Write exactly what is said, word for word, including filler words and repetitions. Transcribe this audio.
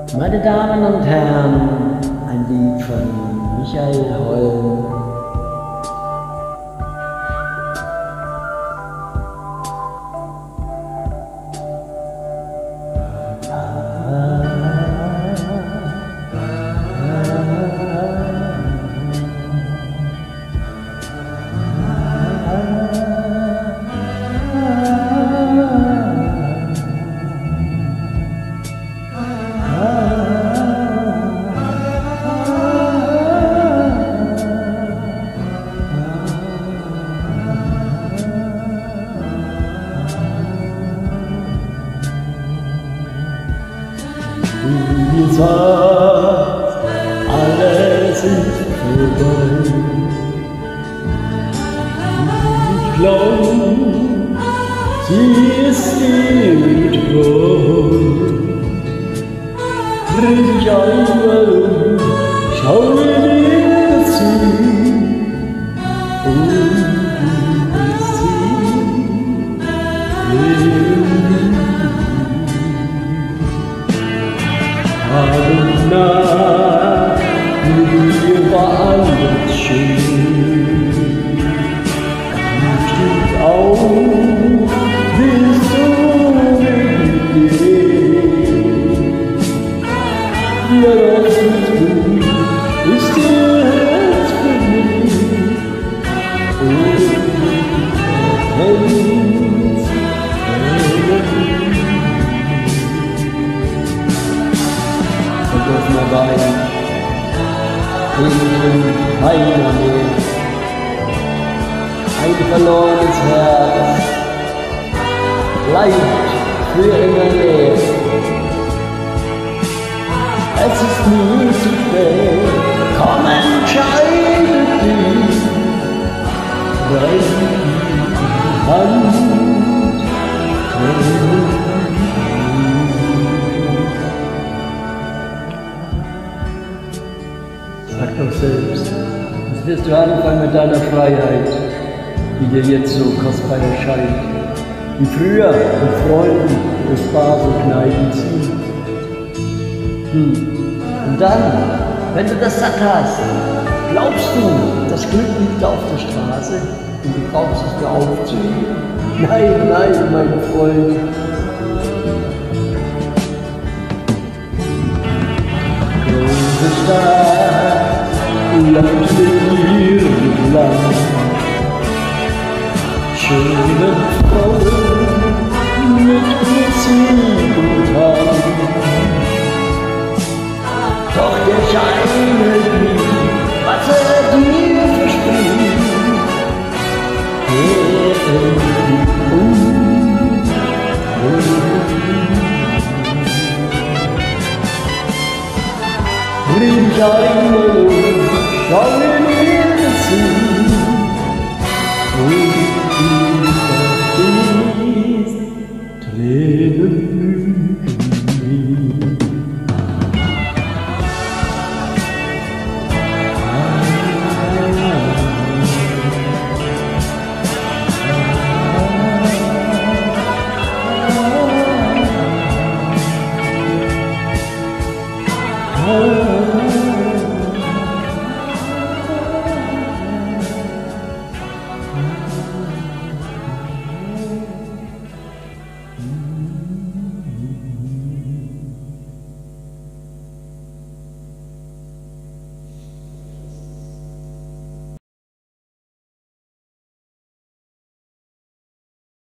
Meine Damen und Herren, ein Lied von Michael Holm. Du sagst, alles ist vorbei. Ich glaub, sie ist dir treu. Dreh dich einmal um, schau dir zu, und du wirst sie leben. Abend nah, mit dir war alles schön. Du stehst auf, bist du mit mir. Ja, das ist gut, ist dir Herz für mich. Und du erkennst, mal bei, in keiner mehr. Ein verlorenes Herz bleibt für immer leer. Es ist nie zu spät, komm, entscheide dich. Reich die Hand, sag doch selbst, was wirst du anfangen mit deiner Freiheit, die dir jetzt so kostbar erscheint, wie früher mit Freunden durch Bars und Kneipen ziehen. Hm. Und dann, wenn du das satt hast, glaubst du, das Glück liegt auf der Straße und du brauchst es nur aufzuheben? Nein, nein, mein Freund. Große Stadt, Land mit ihrem Land, schöne Frauen mit Musik und Tanz. Doch der Schein hält nie, was er dir verspricht. Er fliegt um und dreh dich einmal um, schau in ihr zu, und du verstehst, Tränen lügen nie. Oh,